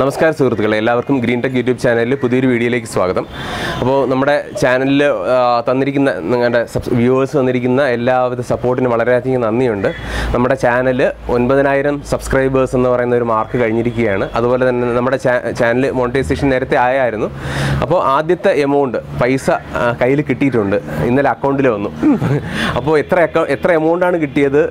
നമസ്കാരം സുഹൃത്തുക്കളെ, എല്ലാവർക്കും ഗ്രീൻ ടെക് യൂട്യൂബ് ചാനലിൽ പുതിയൊരു വീഡിയോയിലേക്ക് സ്വാഗതം. അപ്പോൾ നമ്മുടെ ചാനലിൽ തന്നിരിക്കുന്ന നിങ്ങളുടെ വ്യൂവേഴ്സ് തന്നിരിക്കുന്ന എല്ലാവിധ സപ്പോർട്ടിനും വളരെയധികം നന്ദിയുണ്ട്. നമ്മുടെ ചാനൽ 9000 സബ്സ്ക്രൈബേഴ്സ് എന്ന് പറയുന്ന ഒരു മാർക്ക് കഴിഞ്ഞിരിക്കുകയാണ്. അതുപോലെ തന്നെ നമ്മുടെ ചാനൽ മോണിറ്റൈസേഷൻ നേരത്തെ ആയായിരുന്നു. അപ്പോൾ ആദ്യത്തെ എമൗണ്ട് പൈസ കയ്യിൽ കിട്ടിയിട്ടുണ്ട്. ഇന്നലെ അക്കൗണ്ടിൽ വന്നു. അപ്പോൾ എത്ര എമൗണ്ടാണ് കിട്ടിയത്,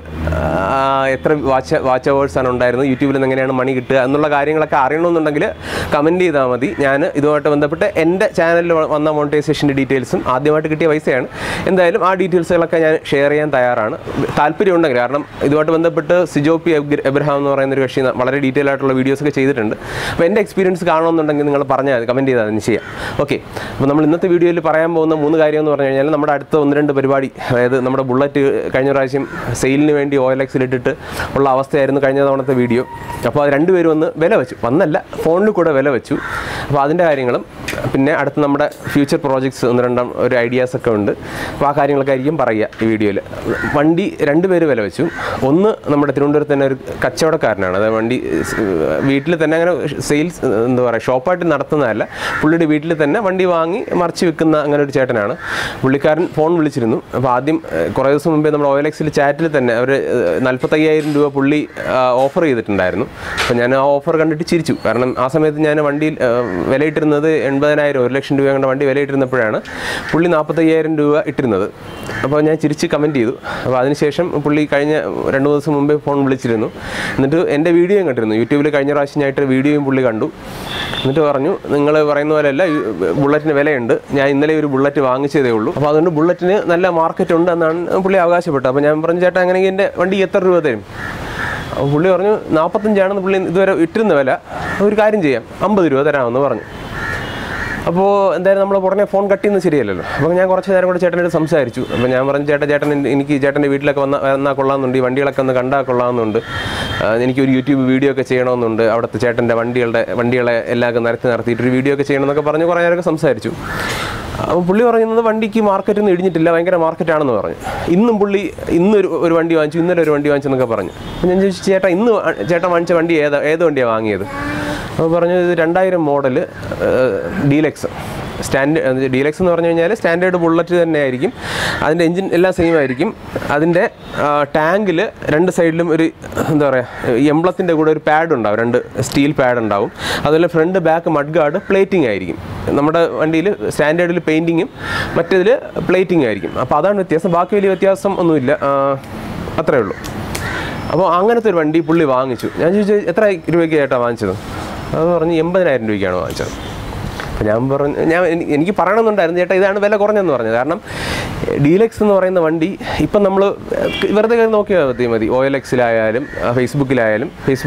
എത്ര വാച്ച് അവേഴ്സാണ് ഉണ്ടായിരുന്നത്, യൂട്യൂബിൽ നിന്ന് എങ്ങനെയാണ് മണി കിട്ടുക എന്നുള്ള കാര്യങ്ങളൊക്കെ അറിയണമെന്നുണ്ടെങ്കിൽ കമൻറ്റ് ചെയ്താൽ മതി. ഞാൻ ഇതുമായിട്ട് ബന്ധപ്പെട്ട് എൻ്റെ ചാനലിൽ വന്ന മോണിറ്റൈസേഷൻ്റെ ഡീറ്റെയിൽസും ആദ്യമായിട്ട് കിട്ടിയ പൈസയാണ്. എന്തായാലും ആ ഡീറ്റെയിൽസുകളൊക്കെ ഞാൻ ഷെയർ ചെയ്യാൻ തയ്യാറാണ്, താല്പര്യമുണ്ടെങ്കിൽ. കാരണം ഇതുമായിട്ട് ബന്ധപ്പെട്ട് സിജോപി എബ്രഹാം എന്ന് പറയുന്നൊരു കക്ഷി വളരെ ഡീറ്റെയിൽ ആയിട്ടുള്ള വീഡിയോസൊക്കെ ചെയ്തിട്ടുണ്ട്. അപ്പോൾ എൻ്റെ എക്സ്പീരിയൻസ് കാണണമെന്നുണ്ടെങ്കിൽ നിങ്ങൾ പറഞ്ഞാൽ കമൻറ്റ് ചെയ്താൽ അതിന് ചെയ്യാം. ഓക്കെ, അപ്പോൾ നമ്മൾ ഇന്നത്തെ വീഡിയോയിൽ പറയാൻ പോകുന്ന 3 കാര്യം എന്ന് പറഞ്ഞു കഴിഞ്ഞാൽ, നമ്മുടെ അടുത്ത 1-2 പരിപാടി, അതായത് നമ്മുടെ ബുള്ളറ്റ് കഴിഞ്ഞ പ്രാവശ്യം സെയിലിന് വേണ്ടി OLX-ലിട്ടിട്ട് ഉള്ള അവസ്ഥയായിരുന്നു കഴിഞ്ഞ തവണത്തെ വീഡിയോ. അപ്പോൾ അത് രണ്ടുപേരും ഒന്ന് വില വെച്ചു, വന്നല്ല ഫോണിൽ കൂടെ വില വെച്ചു. അപ്പോൾ അതിൻ്റെ കാര്യങ്ങളും പിന്നെ അടുത്ത് നമ്മുടെ ഫ്യൂച്ചർ പ്രോജക്ട്സ് 1-2 ഒരു ഐഡിയാസൊക്കെ ഉണ്ട്. അപ്പോൾ ആ കാര്യങ്ങളൊക്കെ ആയിരിക്കും പറയുക ഈ വീഡിയോയിൽ. വണ്ടി 2 പേര് വില വെച്ചു. ഒന്ന് നമ്മുടെ തിരുവനന്തപുരത്ത് തന്നെ ഒരു കച്ചവടക്കാരനാണ്. അതായത് വണ്ടി വീട്ടിൽ തന്നെ അങ്ങനെ സെയിൽസ് എന്താ പറയുക, ഷോപ്പായിട്ട് നടത്തുന്നതല്ല, പുള്ളിയുടെ വീട്ടിൽ തന്നെ വണ്ടി വാങ്ങി മറിച്ച് വെക്കുന്ന അങ്ങനെ ഒരു ചേട്ടനാണ്. പുള്ളിക്കാരൻ ഫോൺ വിളിച്ചിരുന്നു. അപ്പോൾ ആദ്യം കുറേ ദിവസം മുമ്പേ നമ്മുടെ OLX-ൽ ചാറ്റിൽ തന്നെ അവർ 45,000 രൂപ പുള്ളി ഓഫർ ചെയ്തിട്ടുണ്ടായിരുന്നു. അപ്പോൾ ഞാൻ ആ ഓഫർ കണ്ടിട്ട് ചിരിച്ചു. കാരണം ആ സമയത്ത് ഞാൻ വണ്ടിയിൽ വിലയിട്ടിരുന്നത് 80,000, 1,00,000 രൂപ കണ്ട വണ്ടി വിലയിട്ടിരുന്നപ്പോഴാണ് പുള്ളി 45,000 രൂപ ഇട്ടിരുന്നത്. അപ്പോൾ ഞാൻ ചിരിച്ച് കമൻറ്റ് ചെയ്തു. അപ്പോൾ അതിനുശേഷം പുള്ളി കഴിഞ്ഞ 2 ദിവസം മുമ്പേ ഫോൺ വിളിച്ചിരുന്നു. എന്നിട്ട് എൻ്റെ വീഡിയോയും കണ്ടിരുന്നു. യൂട്യൂബിൽ കഴിഞ്ഞ പ്രാവശ്യമായിട്ട് വീഡിയോയും പുള്ളി കണ്ടു. എന്നിട്ട് പറഞ്ഞു, നിങ്ങൾ പറയുന്ന പോലെയല്ല, ബുള്ളറ്റിന് വിലയുണ്ട്, ഞാൻ ഇന്നലെ ഒരു ബുള്ളറ്റ് വാങ്ങിച്ചതേ ഉള്ളൂ, അപ്പോൾ അതുകൊണ്ട് ബുള്ളറ്റിന് നല്ല മാർക്കറ്റ് ഉണ്ട് എന്നാണ് പുള്ളി അവകാശപ്പെട്ടത്. അപ്പോൾ ഞാൻ പറഞ്ഞു, ചേട്ടാ അങ്ങനെയെങ്കിൽ എൻ്റെ വണ്ടി എത്ര രൂപ തരും? അപ്പോൾ പുള്ളി പറഞ്ഞു 45 പുള്ളി ഇതുവരെ ഇട്ടിരുന്ന വില, ഒരു കാര്യം ചെയ്യാം, 50 രൂപ തരാമെന്ന് പറഞ്ഞു. അപ്പോൾ എന്തായാലും നമ്മൾ ഉടനെ ഫോൺ കട്ട് ചെയ്യുന്നത് ശരിയല്ലല്ലോ. അപ്പോൾ ഞാൻ കുറച്ച് നേരം കൂടെ ചേട്ടനോട് സംസാരിച്ചു. അപ്പോൾ ഞാൻ പറഞ്ഞു, എനിക്ക് ചേട്ടൻ്റെ വീട്ടിലൊക്കെ വന്നാൽ കൊള്ളാമെന്നുണ്ട്, ഈ വണ്ടികളൊക്കെ ഒന്ന് കണ്ടാൽ കൊള്ളാമെന്നുണ്ട്, എനിക്കൊരു യൂട്യൂബ് വീഡിയോ ഒക്കെ ചെയ്യണമെന്നുണ്ട്, അവിടുത്തെ ചേട്ടൻ്റെ വണ്ടികളെ എല്ലാം നടത്തിയിട്ടൊരു വീഡിയോ ഒക്കെ ചെയ്യണമെന്നൊക്കെ പറഞ്ഞ് കുറേ നേരമൊക്കെ സംസാരിച്ചു. അപ്പോൾ പുള്ളി പറയുന്നത് വണ്ടിക്ക് മാർക്കറ്റൊന്നും ഇടിഞ്ഞിട്ടില്ല, ഭയങ്കര മാർക്കറ്റാണെന്ന് പറഞ്ഞു. ഇന്നൊരു വണ്ടി വാങ്ങിച്ചു, ഇന്നലെ ഒരു വണ്ടി വാങ്ങിച്ചെന്നൊക്കെ പറഞ്ഞു. അപ്പോൾ ഞാൻ ചോദിച്ചു, ചേട്ടൻ വാങ്ങിച്ച വണ്ടി ഏത് വണ്ടിയാണ് വാങ്ങിയത്? അപ്പോൾ പറഞ്ഞു, ഇത് 2000 മോഡൽ ഡീലക്സ്. ഡീലക്സ് എന്ന് പറഞ്ഞു കഴിഞ്ഞാൽ സ്റ്റാൻഡേർഡ് ബുള്ളറ്റ് തന്നെ ആയിരിക്കും. അതിൻ്റെ എൻജിൻ എല്ലാം സെയിം ആയിരിക്കും. അതിൻ്റെ ടാങ്കിൽ 2 സൈഡിലും ഒരു എന്താ പറയുക, എംബ്ലത്തിൻ്റെ കൂടെ ഒരു പാഡ് ഉണ്ടാവും, 2 സ്റ്റീൽ പാഡ് ഉണ്ടാവും. അതുപോലെ front back mud guard plating ആയിരിക്കും. നമ്മുടെ വണ്ടിയിൽ സ്റ്റാൻഡേർഡിൽ പെയിൻറ്റിങ്ങും മറ്റേതിൽ പ്ലേറ്റിംഗ് ആയിരിക്കും. അപ്പോൾ അതാണ് വ്യത്യാസം, ബാക്കി വലിയ വ്യത്യാസം ഒന്നുമില്ല, അത്രയേ ഉള്ളൂ. അപ്പോൾ അങ്ങനത്തെ ഒരു വണ്ടി പുള്ളി വാങ്ങിച്ചു. ഞാൻ ചോദിച്ചു, എത്ര രൂപയ്ക്ക് ചേട്ടാണ് വാങ്ങിച്ചത്? അത് പറഞ്ഞ് 80,000 രൂപയ്ക്കാണ് വാങ്ങിച്ചത്. അപ്പോൾ ഞാൻ പറഞ്ഞു, എനിക്ക് പറയണമെന്നുണ്ടായിരുന്നു, ചേട്ടാ ഇതാണ് വില കുറഞ്ഞതെന്ന് പറഞ്ഞത്. കാരണം ഡീലക്സ് എന്ന് പറയുന്ന വണ്ടി ഇപ്പം നമ്മൾ വെറുതെ നോക്കിയാൽ മതി, OLX-ലായാലും ഫേസ്ബുക്ക്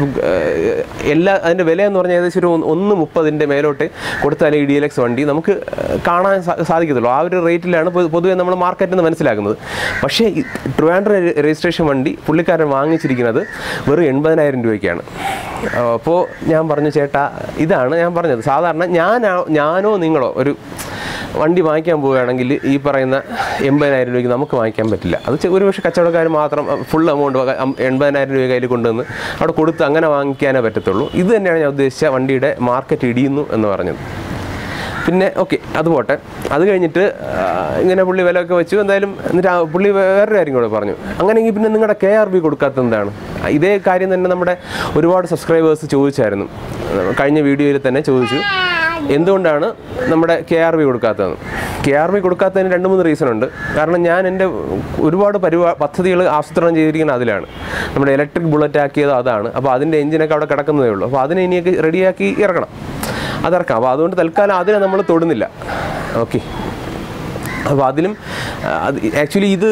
അതിൻ്റെ വില എന്ന് പറഞ്ഞാൽ ഏകദേശം ഒരു 130 മേലോട്ട് കൊടുത്താലേ ഈ ഡീലക്സ് വണ്ടി നമുക്ക് കാണാൻ സാധിക്കത്തുള്ളൂ. ആ ഒരു റേറ്റിലാണ് പൊതുവെ നമ്മൾ മാർക്കറ്റിൽ നിന്ന് മനസ്സിലാക്കുന്നത്. പക്ഷേ ട്രിവാൻഡ്രം രജിസ്ട്രേഷൻ വണ്ടി പുള്ളിക്കാരൻ വാങ്ങിച്ചിരിക്കുന്നത് വെറും 80,000 രൂപയ്ക്കാണ്. അപ്പോൾ ഞാൻ പറഞ്ഞു, ചേട്ടാ ഇതാണ് ഞാൻ പറഞ്ഞത്, സാധാരണ ഞാനോ നിങ്ങളോ ഒരു വണ്ടി വാങ്ങിക്കാൻ പോവുകയാണെങ്കിൽ ഈ പറയുന്ന 80,000 രൂപയ്ക്ക് നമുക്ക് വാങ്ങിക്കാൻ പറ്റില്ല. അത് ഒരുപക്ഷെ കച്ചവടക്കാർ മാത്രം ഫുൾ എമൗണ്ട് 80,000 രൂപ കയ്യിൽ കൊണ്ടുവന്ന് അവിടെ കൊടുത്ത് അങ്ങനെ വാങ്ങിക്കാനേ പറ്റത്തുള്ളൂ. ഇത് തന്നെയാണ് ഞാൻ ഉദ്ദേശിച്ച വണ്ടിയുടെ മാർക്കറ്റ് ഇടിയുന്നു എന്ന് പറഞ്ഞത്. പിന്നെ ഓക്കെ, അത് പോട്ടെ. അത് കഴിഞ്ഞിട്ട് ഇങ്ങനെ പുള്ളി വിലയൊക്കെ വെച്ചു. എന്തായാലും എന്നിട്ട് പുള്ളി വേറൊരു കാര്യം കൂടെ പറഞ്ഞു, അങ്ങനെയെങ്കിൽ പിന്നെ നിങ്ങളുടെ KRB കൊടുക്കാത്തത് എന്താണ്? ഇതേ കാര്യം തന്നെ നമ്മുടെ ഒരുപാട് സബ്സ്ക്രൈബേഴ്സ് ചോദിച്ചായിരുന്നു. കഴിഞ്ഞ വീഡിയോയിൽ തന്നെ ചോദിച്ചു, എന്തുകൊണ്ടാണ് നമ്മുടെ KRB കൊടുക്കാത്തതെന്ന്. KRB കൊടുക്കാത്തതിന് 2-3 റീസൺ ഉണ്ട്. കാരണം ഞാൻ എൻ്റെ ഒരുപാട് പദ്ധതികൾ ആസൂത്രണം ചെയ്തിരിക്കുന്നത് അതിലാണ്. നമ്മുടെ ഇലക്ട്രിക് ബുള്ളറ്റ് ആക്കിയത് അതാണ്. അപ്പോൾ അതിൻ്റെ എഞ്ചിനൊക്കെ അവിടെ കിടക്കുന്നതേ ഉള്ളൂ. അപ്പോൾ അതിനെ ഇനിയൊക്കെ റെഡിയാക്കി ഇറക്കണം, അതിറക്കാം. അപ്പോൾ അതുകൊണ്ട് തൽക്കാലം അതിനെ നമ്മൾ തൊടുന്നില്ല. ഓക്കെ, അപ്പോൾ അതിലും ആക്ച്വലി ഇത്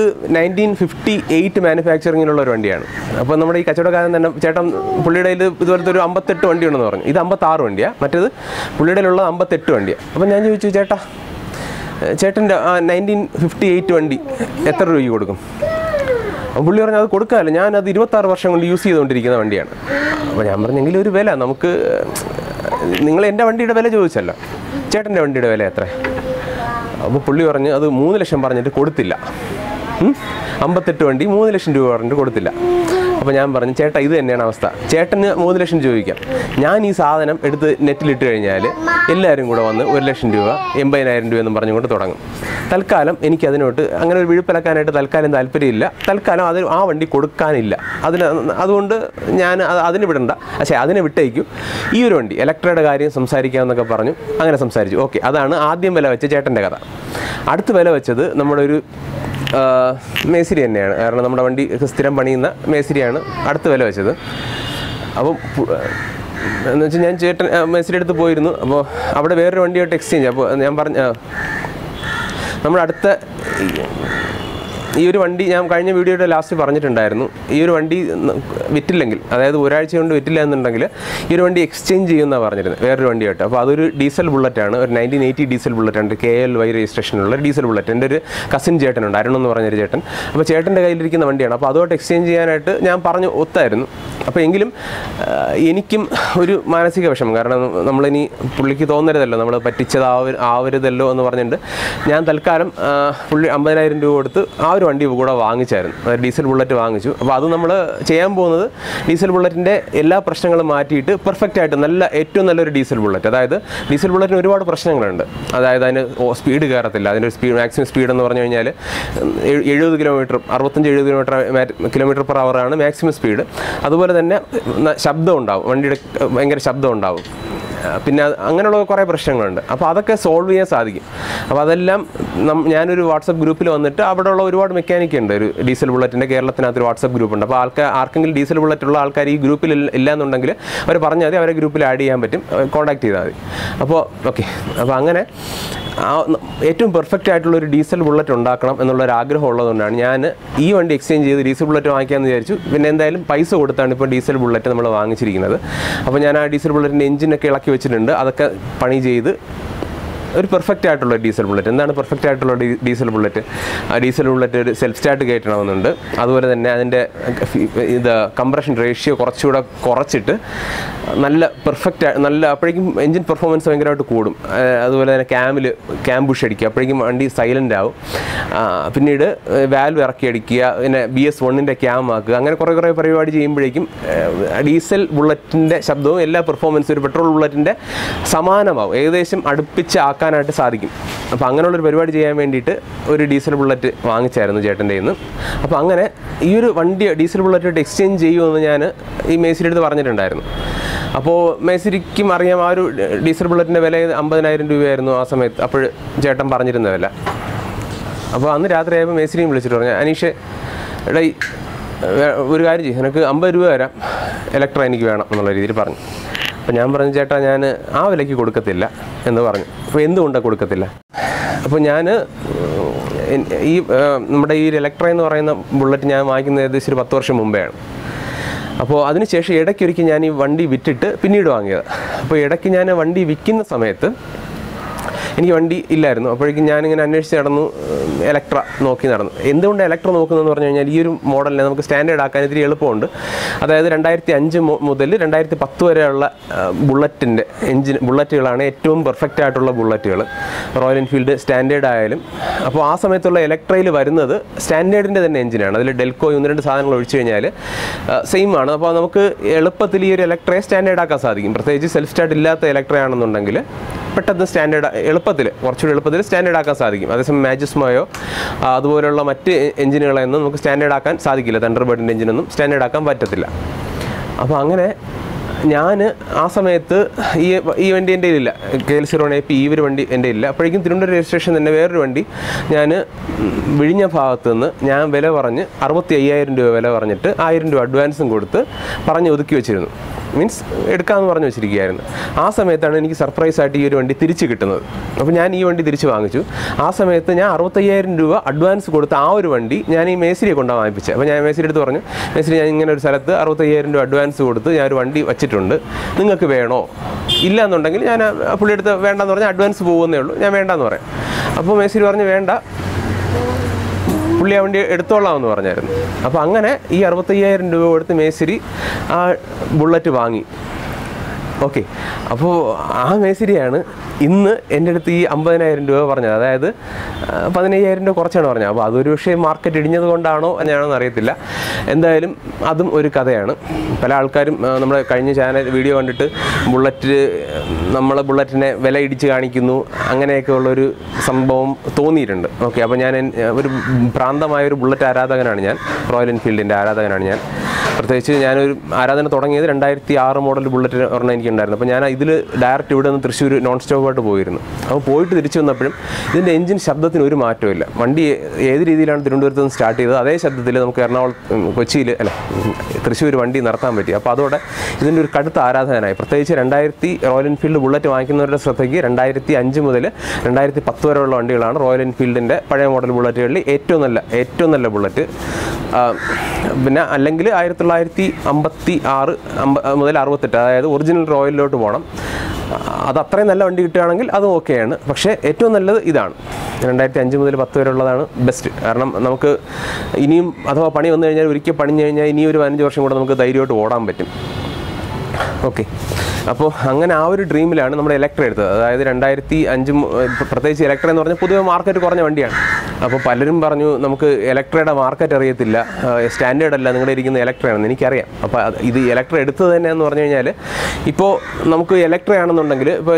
1958 മാനുഫാക്ചറിങ്ങിലുള്ള ഒരു വണ്ടിയാണ്. അപ്പോൾ നമ്മുടെ ഈ കച്ചവടക്കാരൻ തന്നെ ചേട്ടൻ പുള്ളിയുടെ ഇതുപോലത്തെ ഒരു 58 വണ്ടി ഉണ്ടെന്ന് പറഞ്ഞു. ഇത് 56 വണ്ടിയാണ്, മറ്റേത് പുള്ളിയുടെ ഉള്ളത് 58 വണ്ടിയാണ്. അപ്പോൾ ഞാൻ ചോദിച്ചു, ചേട്ടൻ്റെ 1958 വണ്ടി എത്ര രൂപയ്ക്ക് കൊടുക്കും? അപ്പോൾ പുള്ളി പറഞ്ഞു, അത് കൊടുക്കാമല്ലോ, ഞാനത് 26 വർഷം കൊണ്ട് യൂസ് ചെയ്തുകൊണ്ടിരിക്കുന്ന വണ്ടിയാണ്. അപ്പോൾ ഞാൻ പറഞ്ഞെങ്കിലും ഒരു വില നമുക്ക്, നിങ്ങൾ എൻ്റെ വണ്ടിയുടെ വില ചോദിച്ചല്ലോ, ചേട്ടൻ്റെ വണ്ടിയുടെ വില എത്ര? അപ്പോൾ പുള്ളി പറഞ്ഞു, അത് 3 ലക്ഷം പറഞ്ഞിട്ട് കൊടുത്തില്ല. 58 വണ്ടി 3 ലക്ഷം രൂപ പറഞ്ഞിട്ട് കൊടുത്തില്ല. അപ്പോൾ ഞാൻ പറഞ്ഞു ചേട്ടാ ഇത് തന്നെയാണ് അവസ്ഥ, ചേട്ടന് 3 ലക്ഷം ചോദിക്കാം, ഞാൻ ഈ സാധനം എടുത്ത് നെറ്റിലിട്ട് കഴിഞ്ഞാൽ എല്ലാവരും കൂടെ വന്ന് 1 ലക്ഷം രൂപ 80,000 രൂപ എന്നും പറഞ്ഞുകൊണ്ട് തുടങ്ങും. തൽക്കാലം എനിക്ക് അതിനോട്ട് അങ്ങനെ ഒരു വിഴുപ്പിലക്കാനായിട്ട് തൽക്കാലം താല്പര്യമില്ല, തൽക്കാലം ആ വണ്ടി കൊടുക്കാനില്ല. അതുകൊണ്ട് ഞാൻ അതിന് വിടണ്ട, പക്ഷേ അതിനെ വിട്ടേക്കും, ഈ ഒരു വണ്ടി ഇലക്ട്രയുടെ കാര്യം സംസാരിക്കാമെന്നൊക്കെ പറഞ്ഞു. അങ്ങനെ സംസാരിച്ചു. ഓക്കെ, അതാണ് ആദ്യം വില വെച്ച ചേട്ടൻ്റെ കഥ. അടുത്ത വില വെച്ചത് നമ്മുടെ ഒരു മേസ്തിരി തന്നെയാണ്. കാരണം നമ്മുടെ വണ്ടി സ്ഥിരം പണിയുന്ന മേസ്തിരിയാണ് അടുത്ത വില വെച്ചത്. അപ്പം എന്ന് വെച്ചാൽ ഞാൻ ചേട്ടൻ മേസ്തിരി അടുത്ത് പോയിരുന്നു. അപ്പോൾ അവിടെ വേറൊരു വണ്ടിയായിട്ട് എക്സ്ചേഞ്ച്. അപ്പോൾ ഞാൻ നമ്മുടെ അടുത്ത ഈ ഒരു വണ്ടി ഞാൻ കഴിഞ്ഞ വീഡിയോയുടെ ലാസ്റ്റ് പറഞ്ഞിട്ടുണ്ടായിരുന്നു, ഈ ഒരു വണ്ടി വിറ്റില്ലെങ്കിൽ, അതായത് ഒരാഴ്ച കൊണ്ട് വിറ്റില്ല എന്നുണ്ടെങ്കിൽ ഈ ഒരു വണ്ടി എക്സ്ചേഞ്ച് ചെയ്യുമെന്നാണ് പറഞ്ഞിരുന്നത് വേറൊരു വണ്ടിയായിട്ട്. അപ്പോൾ അതൊരു ഡീസൽ ബുള്ളറ്റാണ്, ഒരു 1980 ഡീസൽ ബുള്ളറ്റാണ്, KLY രജിസ്ട്രേഷനുള്ള ഡീസൽ ബുള്ളറ്റ്. എൻ്റെ ഒരു കസിൻ ചേട്ടനുണ്ട്, അരുൺ എന്ന് പറഞ്ഞൊരു ചേട്ടൻ. അപ്പോൾ ചേട്ടൻ്റെ കയ്യിലിരിക്കുന്ന വണ്ടിയാണ്. അപ്പോൾ അതുമായിട്ട് എക്സ്ചേഞ്ച് ചെയ്യാനായിട്ട് ഞാൻ പറഞ്ഞു ഒത്തായിരുന്നു. അപ്പോൾ എങ്കിലും എനിക്കും ഒരു മാനസിക വിഷമം, കാരണം നമ്മളിനി പുള്ളിക്ക് തോന്നരുതല്ലോ, നമ്മൾ ആവരുതല്ലോ എന്ന് പറഞ്ഞിട്ട് ഞാൻ തൽക്കാലം പുള്ളി 50,000 രൂപ കൊടുത്ത് ആ ഒരു വണ്ടി കൂടെ വാങ്ങിച്ചായിരുന്നു, അതായത് ഡീസൽ ബുള്ളറ്റ് വാങ്ങിച്ചു. അപ്പോൾ അത് നമ്മൾ ചെയ്യാൻ പോകുന്നത് ഡീസൽ ബുള്ളറ്റിൻ്റെ എല്ലാ പ്രശ്നങ്ങളും മാറ്റിയിട്ട് പെർഫെക്റ്റ് ആയിട്ട് ഏറ്റവും നല്ലൊരു ഡീസൽ ബുള്ളറ്റ്. അതായത് ഡീസൽ ബുള്ളറ്റിന് ഒരുപാട് പ്രശ്നങ്ങളുണ്ട്. അതായത് അതിന് സ്പീഡ് കയറത്തില്ല, അതിൻ്റെ ഒരു മാക്സിമം സ്പീഡ് എന്ന് പറഞ്ഞു കഴിഞ്ഞാൽ 70 കിലോമീറ്റർ 65-70 കിലോമീറ്റർ പെർ അവറാണ് മാക്സിമം സ്പീഡ്. അതുപോലെ തന്നെ ശബ്ദം ഉണ്ടാവും, വണ്ടിയുടെ ഭയങ്കര ശബ്ദം ഉണ്ടാവും. പിന്നെ അങ്ങനെയുള്ള കുറേ പ്രശ്നങ്ങളുണ്ട്. അപ്പോൾ അതൊക്കെ സോൾവ് ചെയ്യാൻ സാധിക്കും. അപ്പോൾ അതെല്ലാം ഞാനൊരു വാട്സപ്പ് ഗ്രൂപ്പിൽ വന്നിട്ട് അവിടെയുള്ള ഒരുപാട് മെക്കാനിക്ക് ഉണ്ട്, ഒരു ഡീസൽ ബുള്ളറ്റിൻ്റെ കേരളത്തിനകത്തൊരു വാട്സപ്പ് ഗ്രൂപ്പുണ്ട്. അപ്പോൾ ആർക്കെങ്കിലും ഡീസൽ ബുള്ളറ്റുള്ള ആൾക്കാർ ഈ ഗ്രൂപ്പിൽ ഇല്ല എന്നുണ്ടെങ്കിൽ അവർ പറഞ്ഞാൽ മതി, അവരെ ഗ്രൂപ്പിൽ ആഡ് ചെയ്യാൻ പറ്റും, കോൺടാക്ട് ചെയ്താൽ മതി. അപ്പോൾ ഓക്കെ, അപ്പോൾ അങ്ങനെ ഏറ്റവും പെർഫെക്റ്റ് ആയിട്ടുള്ളൊരു ഡീസൽ ബുള്ളറ്റ് ഉണ്ടാക്കണം എന്നുള്ളൊരു ആഗ്രഹം ഉള്ളതുകൊണ്ടാണ് ഞാൻ ഈ വണ്ടി എക്സ്ചേഞ്ച് ചെയ്ത് ഡീസൽ ബുള്ളറ്റ് വാങ്ങിക്കാമെന്ന് വിചാരിച്ചു. പിന്നെ എന്തായാലും പൈസ കൊടുത്താണ് ഇപ്പോൾ ഡീസൽ ബുള്ളറ്റ് നമ്മൾ വാങ്ങിച്ചിരിക്കുന്നത്. അപ്പോൾ ഞാൻ ആ ഡീസൽ ബുള്ളറ്റിൻ്റെ എഞ്ചിനൊക്കെ ഇളക്കി വെച്ചിട്ടുണ്ട്, അതൊക്കെ പണി ചെയ്ത് ഒരു പെർഫെക്റ്റ് ആയിട്ടുള്ള ഡീസൽ ബുള്ളറ്റ്. എന്താണ് പെർഫെക്റ്റ് ആയിട്ടുള്ള ഡീസൽ ബുള്ളറ്റ്? ആ ഡീസൽ ബുള്ളറ്റ് ഒരു സെൽഫ് സ്റ്റാർട്ട് കയറ്റണമെന്നുണ്ട്. അതുപോലെ തന്നെ അതിൻ്റെ കംപ്രഷൻ റേഷ്യോ കുറച്ചുകൂടെ കുറച്ചിട്ട് അപ്പോഴേക്കും എൻജിൻ പെർഫോമൻസ് ഭയങ്കരമായിട്ട് കൂടും. അതുപോലെ തന്നെ ക്യാം ബുഷ് അടിക്കുക, അപ്പോഴേക്കും വണ്ടി സൈലൻ്റ് ആവും. പിന്നീട് വാൽവ് ഇറക്കി അടിക്കുക, പിന്നെ BS1 ക്യാം ആക്കുക, അങ്ങനെ കുറേ പരിപാടി ചെയ്യുമ്പോഴേക്കും ഡീസൽ ബുള്ളറ്റിൻ്റെ ശബ്ദവും എല്ലാ പെർഫോമൻസും ഒരു പെട്രോൾ ബുള്ളറ്റിൻ്റെ സമാനമാവും, ഏകദേശം അടുപ്പിച്ച് ആക്കാനായിട്ട് സാധിക്കും. അപ്പോൾ അങ്ങനെയുള്ളൊരു പരിപാടി ചെയ്യാൻ വേണ്ടിയിട്ട് ഒരു ഡീസൽ ബുള്ളറ്റ് വാങ്ങിച്ചായിരുന്നു ചേട്ടൻ്റെ നിന്ന്. അപ്പോൾ അങ്ങനെ ഈ ഒരു വണ്ടി ഡീസൽ ബുള്ളറ്റായിട്ട് എക്സ്ചേഞ്ച് ചെയ്യുമെന്ന് ഞാൻ ഈ മേസ്തിരി അടുത്ത് പറഞ്ഞിട്ടുണ്ടായിരുന്നു. അപ്പോൾ മേസ്തിരിക്കും അറിയാം ആ ഒരു ഡീസൽ ബുള്ളറ്റിൻ്റെ വില 50,000 രൂപയായിരുന്നു ആ സമയത്ത്, അപ്പോൾ ചേട്ടൻ പറഞ്ഞിരുന്ന വില. അപ്പോൾ അന്ന് രാത്രിയായപ്പോൾ മേസ്തിരിയും വിളിച്ചിട്ട് പറഞ്ഞു, അനീഷ് എടാ ഒരു കാര്യം ചെയ്യും, എനിക്ക് 50 രൂപ തരാം, ഇലക്ട്ര എനിക്ക് വേണം എന്നുള്ള രീതിയിൽ പറഞ്ഞു. അപ്പോൾ ഞാൻ പറഞ്ഞു, ചേട്ടാ ഞാൻ ആ വിലയ്ക്ക് കൊടുക്കത്തില്ല എന്ന് പറഞ്ഞു. അപ്പോൾ എന്തുകൊണ്ടാണ് കൊടുക്കത്തില്ല? അപ്പോൾ ഞാൻ നമ്മുടെ ഈ ഇലക്ട്ര എന്ന് പറയുന്ന ബുള്ളറ്റ് ഞാൻ വാങ്ങിക്കുന്നത് ഏകദേശം ഒരു 10 വർഷം മുമ്പെയാണ്. അപ്പോൾ അതിനുശേഷം ഇടയ്ക്കൊരിക്കൽ ഞാൻ ഈ വണ്ടി വിറ്റിട്ട് പിന്നീട് വാങ്ങിയത്. അപ്പോൾ ഇടയ്ക്ക് ഞാൻ വണ്ടി വിൽക്കുന്ന സമയത്ത് എനിക്ക് വണ്ടി ഇല്ലായിരുന്നു. അപ്പോഴേക്കും ഞാനിങ്ങനെ അന്വേഷിച്ച് നടന്നു, ഇലക്ട്ര നോക്കി നടന്നു. എന്തുകൊണ്ട് ഇലക്ട്ര നോക്കുന്നതെന്ന് പറഞ്ഞു കഴിഞ്ഞാൽ ഈ ഒരു മോഡലിനെ നമുക്ക് സ്റ്റാൻഡേർഡ് ആക്കാൻ ഇത്തിരി എളുപ്പമുണ്ട്. അതായത് 2005 മുതൽ 2010 വരെയുള്ള ബുള്ളറ്റുകളാണ് ഏറ്റവും പെർഫെക്റ്റ് ആയിട്ടുള്ള ബുള്ളറ്റുകൾ, റോയൽ എൻഫീൽഡ് സ്റ്റാൻഡേർഡ് ആയാലും. അപ്പോൾ ആ സമയത്തുള്ള ഇലക്ട്രയിൽ വരുന്നത് സ്റ്റാൻഡേർഡിൻ്റെ തന്നെ എഞ്ചിനാണ്. അതിൽ ഡെൽക്കോ 1-2 സാധനങ്ങൾ ഒഴിച്ചു കഴിഞ്ഞാൽ സെയിം ആണ്. അപ്പോൾ നമുക്ക് എളുപ്പത്തിൽ ഈ ഒരു ഇലക്ട്രയെ സ്റ്റാൻഡേർഡ് ആക്കാൻ സാധിക്കും. പ്രത്യേകിച്ച് സെൽഫ് സ്റ്റാർട്ട് ഇല്ലാത്ത ഇലക്ട്ര ആണെന്നുണ്ടെങ്കിൽ പെട്ടെന്ന് കുറച്ചുകൂടി എളുപ്പത്തിൽ സ്റ്റാൻഡേർഡ് ആക്കാൻ സാധിക്കും. അതേസമയം മാജിസ്മോയോ അതുപോലെയുള്ള മറ്റ് എഞ്ചിനുകളെയൊന്നും നമുക്ക് സ്റ്റാൻഡേർഡ് ആക്കാൻ സാധിക്കില്ല. തണ്ടർബേർഡിൻ്റെ എഞ്ചിനൊന്നും സ്റ്റാൻഡേർഡ് ആക്കാൻ പറ്റത്തില്ല. അപ്പോൾ അങ്ങനെ ഞാൻ ആ സമയത്ത് ഈ വണ്ടി എൻ്റെ ഇല്ല, KL01AP ഈ ഒരു വണ്ടി എൻ്റെ ഇല്ല. അപ്പോഴേക്കും തിരുവനന്തപുരം രജിസ്ട്രേഷൻ തന്നെ വേറൊരു വണ്ടി ഞാൻ വിഴിഞ്ഞ ഭാഗത്തു നിന്ന് ഞാൻ വില പറഞ്ഞ് 65,000 രൂപ വില പറഞ്ഞിട്ട് 1000 രൂപ അഡ്വാൻസും കൊടുത്ത് പറഞ്ഞ് ഒതുക്കി വെച്ചിരുന്നു. മീൻസ് എടുക്കാമെന്ന് പറഞ്ഞു വെച്ചിരിക്കുകയായിരുന്നു. ആ സമയത്താണ് എനിക്ക് സർപ്രൈസായിട്ട് ഈ ഒരു വണ്ടി തിരിച്ച് കിട്ടുന്നത്. അപ്പോൾ ഞാൻ ഈ വണ്ടി തിരിച്ച് വാങ്ങിച്ചു. ആ സമയത്ത് ഞാൻ 65,000 രൂപ അഡ്വാൻസ് കൊടുത്ത ആ ഒരു വണ്ടി ഞാൻ ഈ മേസ്തിരിയെ കൊണ്ടാണ് വാങ്ങിപ്പിച്ചത്. അപ്പോൾ ഞാൻ മേസ്തിരി അടുത്ത് പറഞ്ഞു, മേസ്തിരി ഞാൻ ഇങ്ങനെ ഒരു സ്ഥലത്ത് 65,000 രൂപ അഡ്വാൻസ് കൊടുത്ത് ഞാനൊരു വണ്ടി വെച്ചിട്ടുണ്ട്, നിങ്ങൾക്ക് വേണോ? ഇല്ല എന്നുണ്ടെങ്കിൽ ഞാൻ പുള്ളിയെടുത്ത് വേണ്ടെന്ന് പറഞ്ഞാൽ അഡ്വാൻസ് പോകുന്നേ ഉള്ളൂ, ഞാൻ വേണ്ടെന്ന് പറയാം. അപ്പോൾ മേസ്തിരി പറഞ്ഞു വേണ്ട, പുള്ളി ആ വണ്ടി എടുത്തോളാമെന്ന് പറഞ്ഞായിരുന്നു. അപ്പോൾ അങ്ങനെ ഈ 65,000 രൂപ കൊടുത്ത് മേസ്തിരി ആ ബുള്ളറ്റ് വാങ്ങി. ഓക്കെ. അപ്പോൾ ആ മേശരിയാണ് ഇന്ന് എൻ്റെ അടുത്ത് ഈ 50,000 രൂപ പറഞ്ഞത്. അതായത് 15,000 രൂപ കുറച്ചാണ് പറഞ്ഞത്. അപ്പോൾ അതൊരു പക്ഷേ മാർക്കറ്റ് ഇടിഞ്ഞത് കൊണ്ടാണോ എന്നാണോന്ന് അറിയത്തില്ല. എന്തായാലും അതും ഒരു കഥയാണ്. പല ആൾക്കാരും നമ്മുടെ കഴിഞ്ഞ ചാനൽ വീഡിയോ കണ്ടിട്ട് ബുള്ളറ്റിനെ വില ഇടിച്ച് കാണിക്കുന്നു, അങ്ങനെയൊക്കെ ഉള്ളൊരു സംഭവം തോന്നിയിട്ടുണ്ട്. ഓക്കെ. അപ്പോൾ ഞാൻ ഒരു ഭ്രാന്തമായൊരു ബുള്ളറ്റ് ആരാധകനാണ് ഞാൻ, റോയൽ എൻഫീൽഡിൻ്റെ ആരാധകനാണ് ഞാൻ. പ്രത്യേകിച്ച് ഞാനൊരു ആരാധന തുടങ്ങിയത് 2006 മോഡൽ ബുള്ളറ്റ് ഒരെണ്ണം എനിക്കുണ്ടായിരുന്നു. അപ്പോൾ ഞാൻ ഇതിൽ ഡയറക്റ്റ് ഇവിടെ നിന്ന് തൃശ്ശൂർ നോൺ സ്റ്റോപ്പായിട്ട് പോയിരുന്നു. അപ്പോൾ പോയിട്ട് തിരിച്ചു വന്നപ്പോഴും ഇതിൻ്റെ എഞ്ചിൻ ശബ്ദത്തിന് ഒരു മാറ്റമില്ല. വണ്ടി ഏത് രീതിയിലാണ് തിരുവനന്തപുരത്ത് നിന്ന് സ്റ്റാർട്ട് ചെയ്തത് അതേ ശബ്ദത്തിൽ നമുക്ക് തൃശ്ശൂർ വണ്ടി നിർത്താൻ പറ്റി. അപ്പോൾ അതോടെ ഇതിൻ്റെ ഒരു കടുത്ത ആരാധകനായി. പ്രത്യേകിച്ച് റോയൽ എൻഫീൽഡ് ബുള്ളറ്റ് വാങ്ങിക്കുന്നവരുടെ ശ്രദ്ധയ്ക്ക് 2005 മുതൽ 2010 വരെയുള്ള വണ്ടികളാണ് റോയൽ എൻഫീൽഡിൻ്റെ പഴയ മോഡൽ ബുള്ളറ്റുകളിൽ ഏറ്റവും നല്ല ബുള്ളറ്റ്. പിന്നെ അല്ലെങ്കിൽ 1956 മുതൽ 68, അതായത് ഒറിജിനൽ റോയലിലോട്ട് പോകണം. അത് അത്രയും നല്ല വണ്ടി കിട്ടുകയാണെങ്കിൽ അതും ഓക്കെയാണ്. പക്ഷേ ഏറ്റവും നല്ലത് ഇതാണ്. 2005 മുതൽ 10 വരെ ഉള്ളതാണ് ബെസ്റ്റ്. കാരണം നമുക്ക് ഇനിയും അഥവാ പണി വന്നു കഴിഞ്ഞാൽ, ഒരിക്കൽ പണിഞ്ഞു കഴിഞ്ഞാൽ ഇനിയും ഒരു 15 വർഷം കൂടെ നമുക്ക് ധൈര്യമായിട്ട് ഓടാൻ പറ്റും. ഓക്കെ. അപ്പോൾ അങ്ങനെ ആ ഒരു ഡ്രീമിലാണ് നമ്മുടെ ഇലക്ട്ര എടുത്തത്. അതായത് 2005, പ്രത്യേകിച്ച് ഇലക്ട്ര എന്ന് പറഞ്ഞാൽ പൊതുവെ മാർക്കറ്റ് കുറഞ്ഞ വണ്ടിയാണ്. അപ്പോൾ പലരും പറഞ്ഞു നമുക്ക് ഇലക്ട്രയുടെ മാർക്കറ്റ് അറിയത്തില്ല, സ്റ്റാൻഡേർഡ് അല്ല നിങ്ങളുടെ ഇരിക്കുന്ന ഇലക്ട്രയാണെന്ന്. എനിക്കറിയാം. അപ്പോൾ ഇത് ഇലക്ട്ര എടുത്തത് തന്നെ എന്ന് പറഞ്ഞു കഴിഞ്ഞാൽ, ഇപ്പോൾ നമുക്ക് ഇലക്ട്രയാണെന്നുണ്ടെങ്കിൽ ഇപ്പോൾ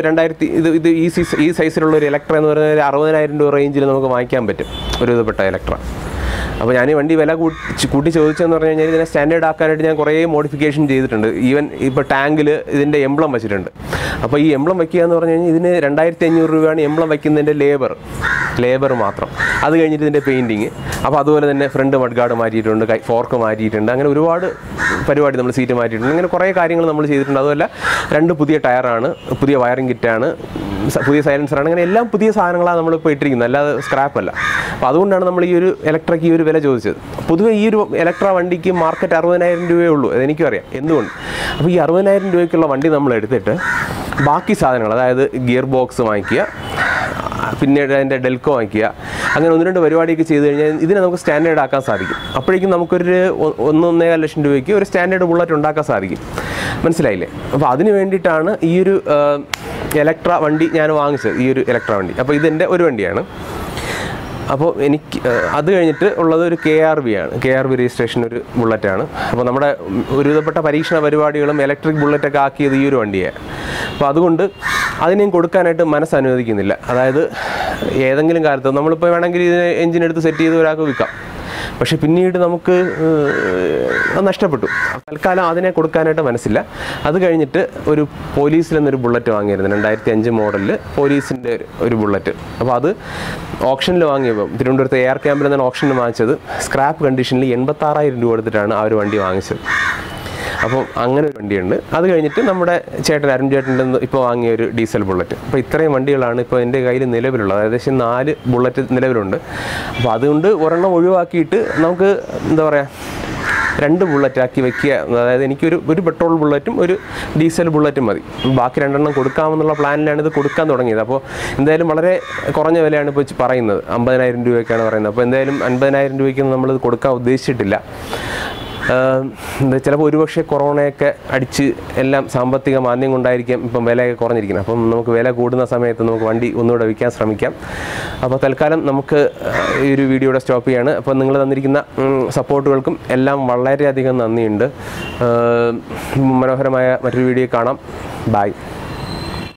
ഈ സൈസിലുള്ള ഒരു ഇലക്ട്ര എന്ന് പറഞ്ഞാൽ 60,000 രൂപ റേഞ്ചിൽ നമുക്ക് വാങ്ങിക്കാൻ പറ്റും ഒരു വിധപ്പെട്ട ഇലക്ട്ര. അപ്പോൾ ഞാൻ ഈ വണ്ടി വില കൂട്ടി ചോദിച്ചതെന്ന് പറഞ്ഞു കഴിഞ്ഞാൽ, ഇതിനെ സ്റ്റാൻഡേർഡ് ആക്കാനായിട്ട് ഞാൻ കുറേ മോഡിഫിക്കേഷൻ ചെയ്തിട്ടുണ്ട്. ഈവൻ ഇപ്പോൾ ടാങ്കിൽ ഇതിൻ്റെ എംബ്ലം വെച്ചിട്ടുണ്ട്. അപ്പോൾ ഈ എംബ്ലം വയ്ക്കുക എന്ന് പറഞ്ഞു കഴിഞ്ഞാൽ ഇതിന് 2,500 രൂപയാണ് എംബ്ലം വയ്ക്കുന്നതിൻ്റെ ലേബർ മാത്രം. അത് കഴിഞ്ഞിട്ട് ഇതിൻ്റെ പെയിൻറ്റിങ്. അപ്പോൾ അതുപോലെ തന്നെ ഫ്രണ്ട് മഡ് ഗാർഡ് മാറ്റിയിട്ടുണ്ട്, ഫോർക്ക് മാറ്റിയിട്ടുണ്ട്. അങ്ങനെ ഒരുപാട് പരിപാടി നമ്മൾ സീറ്റ് മാറ്റിയിട്ടുണ്ട്. അങ്ങനെ കുറേ കാര്യങ്ങൾ നമ്മൾ ചെയ്തിട്ടുണ്ട്. അതുമല്ല 2 പുതിയ ടയറാണ്, പുതിയ വയറിംഗ് കിറ്റാണ്, പുതിയ സൈലൻസറാണ്. അങ്ങനെ എല്ലാം പുതിയ സാധനങ്ങളാണ് നമ്മളിപ്പോൾ ഇട്ടിരിക്കുന്നത്, അല്ലാതെ സ്ക്രാപ്പല്ല. അപ്പോൾ അതുകൊണ്ടാണ് നമ്മൾ ഈ ഒരു ഇലക്ട്രയ്ക്ക് ഈ ഒരു വില ചോദിച്ചത്. പൊതുവെ ഈ ഒരു ഇലക്ട്ര വണ്ടിക്ക് മാർക്കറ്റ് 60,000 രൂപയേ ഉള്ളൂ. അതെനിക്കും അറിയാം എന്തുകൊണ്ട്. അപ്പോൾ ഈ 60,000 രൂപയ്ക്കുള്ള വണ്ടി നമ്മൾ എടുത്തിട്ട് ബാക്കി സാധനങ്ങൾ, അതായത് ഗിയർ ബോക്സ് വാങ്ങിക്കുക, പിന്നീട് അതിൻ്റെ ഡെൽക്കോ വാങ്ങിക്കുക, അങ്ങനെ 1-2 പരിപാടിയൊക്കെ ചെയ്ത് കഴിഞ്ഞാൽ ഇതിനെ നമുക്ക് സ്റ്റാൻഡേർഡ് ആക്കാൻ സാധിക്കും. അപ്പോഴേക്കും നമുക്കൊരു 1-1.25 ലക്ഷം രൂപയ്ക്ക് ഒരു സ്റ്റാൻഡേർഡ് ബുള്ളറ്റ് ഉണ്ടാക്കാൻ സാധിക്കും. മനസ്സിലായില്ലേ? അപ്പോൾ അതിന് വേണ്ടിയിട്ടാണ് ഈ ഒരു ഇലക്ട്ര വണ്ടി ഞാൻ വാങ്ങിച്ചത്, ഈ ഒരു ഇലക്ട്ര വണ്ടി. അപ്പോൾ ഇതെൻ്റെ ഒരു വണ്ടിയാണ്. അപ്പോൾ എനിക്ക് അത് കഴിഞ്ഞിട്ട് ഉള്ളത് ഒരു KRV ആണ്. KRV രജിസ്ട്രേഷൻ ഒരു ബുള്ളറ്റാണ്. അപ്പോൾ നമ്മുടെ ഒരുവിധപ്പെട്ട പരീക്ഷണ പരിപാടികളും ഇലക്ട്രിക് ബുള്ളറ്റൊക്കെ ആക്കിയത് ഈ ഒരു വണ്ടിയാണ്. അപ്പോൾ അതുകൊണ്ട് അതിനെയും കൊടുക്കാനായിട്ട് മനസ്സനുവദിക്കുന്നില്ല. അതായത് ഏതെങ്കിലും കാലത്ത് നമ്മളിപ്പോൾ വേണമെങ്കിൽ ഇതിന് എഞ്ചിൻ എടുത്ത് സെറ്റ് ചെയ്ത് ഒരാൾക്ക് വിൽക്കാം. പക്ഷെ പിന്നീട് നമുക്ക് നഷ്ടപ്പെട്ടു. തൽക്കാലം അതിനെ കൊടുക്കാനായിട്ട് മനസ്സില്ല. അത് കഴിഞ്ഞിട്ട് ഒരു പോലീസിൽ നിന്നൊരു ബുള്ളറ്റ് വാങ്ങിയിരുന്നു, 2005 മോഡലിൽ പോലീസിൻ്റെ ഒരു ബുള്ളറ്റ്. അപ്പോൾ അത് ഓപ്ഷനിൽ വാങ്ങിയപ്പോൾ തിരുവനന്തപുരത്ത് എയർ ക്യാമ്പിൽ നിന്നാണ് ഓപ്ഷനിൽ വാങ്ങിച്ചത്. സ്ക്രാപ്പ് കണ്ടീഷനിൽ 86,000 രൂപ എടുത്തിട്ടാണ് ആ ഒരു വണ്ടി വാങ്ങിച്ചത്. അപ്പോൾ അങ്ങനെ ഒരു വണ്ടിയുണ്ട്. അത് കഴിഞ്ഞിട്ട് നമ്മുടെ അരുൺ ചേട്ടൻ്റെ ഇപ്പോൾ വാങ്ങിയ ഒരു ഡീസൽ ബുള്ളറ്റ്. അപ്പോൾ ഇത്രയും വണ്ടികളാണ് ഇപ്പോൾ എൻ്റെ കയ്യിൽ നിലവിലുള്ളത്. ഏകദേശം 4 ബുള്ളറ്റ് നിലവിലുണ്ട്. അപ്പോൾ അതുകൊണ്ട് ഒരെണ്ണം ഒഴിവാക്കിയിട്ട് നമുക്ക് എന്താ പറയുക 2 ബുള്ളറ്റാക്കി വയ്ക്കുക. അതായത് എനിക്കൊരു പെട്രോൾ ബുള്ളറ്റും ഒരു ഡീസൽ ബുള്ളറ്റും മതി. ബാക്കി 2 എണ്ണം കൊടുക്കാമെന്നുള്ള പ്ലാനിലാണ് ഇത് കൊടുക്കാൻ തുടങ്ങിയത്. അപ്പോൾ എന്തായാലും വളരെ കുറഞ്ഞ വിലയാണ് ഇപ്പോൾ പറയുന്നത്, 50,000 രൂപയ്ക്കാണ് പറയുന്നത്. അപ്പോൾ എന്തായാലും 50,000 രൂപയ്ക്കൊന്നും നമ്മളിത് കൊടുക്കാൻ ഉദ്ദേശിച്ചിട്ടില്ല. ചിലപ്പോൾ ഒരുപക്ഷെ കൊറോണയൊക്കെ അടിച്ച് എല്ലാം സാമ്പത്തിക മാന്ദ്യം കൊണ്ടായിരിക്കാം ഇപ്പം വിലയൊക്കെ കുറഞ്ഞിരിക്കുന്നത്. അപ്പം നമുക്ക് വില കൂടുന്ന സമയത്ത് നമുക്ക് വണ്ടി ഒന്നുകൂടെ വിൽക്കാൻ ശ്രമിക്കാം. അപ്പോൾ തൽക്കാലം നമുക്ക് ഈ ഒരു വീഡിയോയുടെ സ്റ്റോപ്പ് ചെയ്യാണ്. അപ്പോൾ നിങ്ങൾ തന്നിരിക്കുന്ന സപ്പോർട്ടുകൾക്കും എല്ലാം വളരെയധികം നന്ദിയുണ്ട്. മനോഹരമായ മറ്റൊരു വീഡിയോ കാണാം. ബൈ.